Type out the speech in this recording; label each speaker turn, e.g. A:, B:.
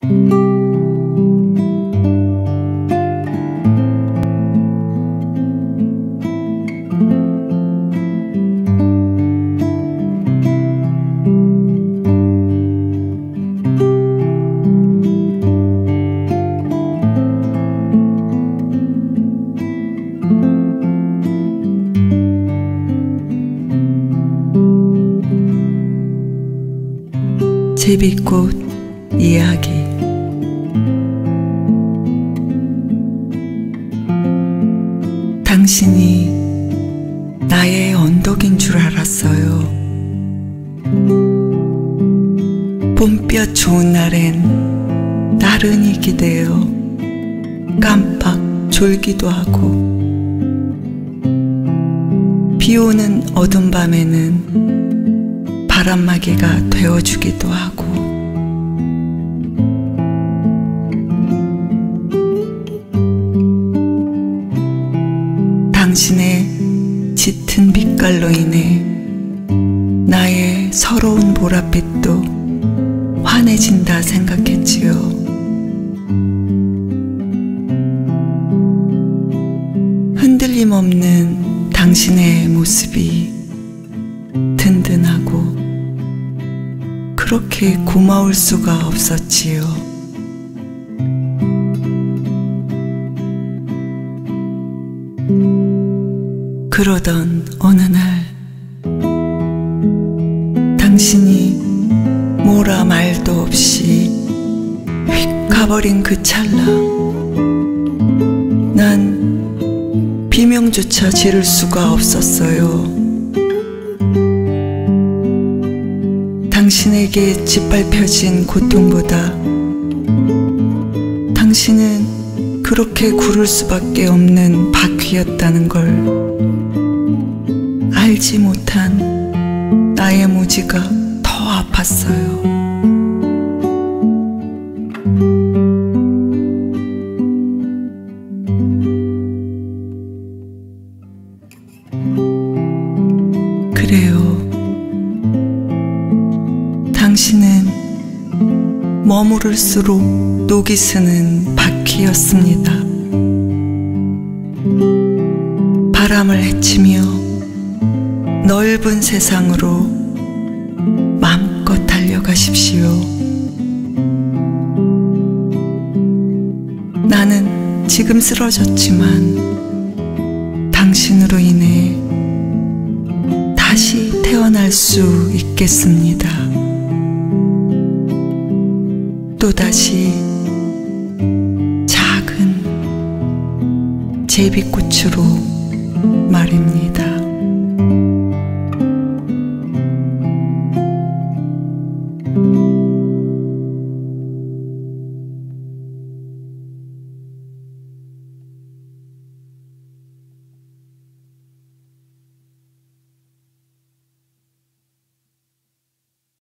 A: 제비꽃 이야기. 당신이 나의 언덕인 줄 알았어요. 봄볕 좋은 날엔 나른히 기대어 깜빡 졸기도 하고, 비오는 어둠 밤에는 바람막이가 되어주기도 하고, 당신의 짙은 빛깔로 인해 나의 서러운 보랏빛도 환해진다 생각했지요. 흔들림 없는 당신의 모습이 든든하고 그렇게 고마울 수가 없었지요. 그러던 어느 날 당신이 뭐라 말도 없이 휙 가버린 그 찰나, 난 비명조차 지를 수가 없었어요. 당신에게 짓밟혀진 고통보다 당신은 그렇게 구를 수밖에 없는 바퀴였다는 걸 알지 못한 나의 무지가 더 아팠어요. 그래요. 당신은 머무를수록 녹이 스는 바퀴였습니다. 바람을 헤치며 넓은 세상으로 마음껏 달려가십시오. 나는 지금 쓰러졌지만 당신으로 인해 다시 태어날 수 있겠습니다. 또다시 작은 제비꽃으로 말입니다.